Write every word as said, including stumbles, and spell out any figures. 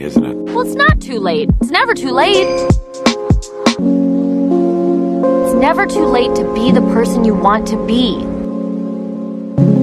isn't it? Well, it's not too late. It's never too late. It's never too late to be the person you want to be.